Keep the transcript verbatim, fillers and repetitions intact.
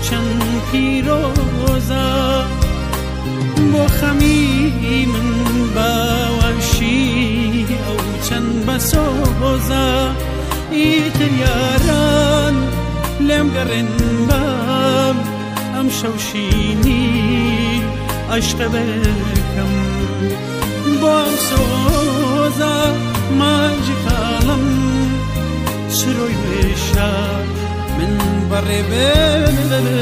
چەند پیرۆزە بۆ خەمی من باوەشی ئەو چەند بەسۆزە ئیتر یاران لێم گەڕێن بام ئەم شەوشینی عەشقە بکەم بۆ ئەم سۆزە ماجی کاڵم سرۆی وێشە من بەڕێ بێ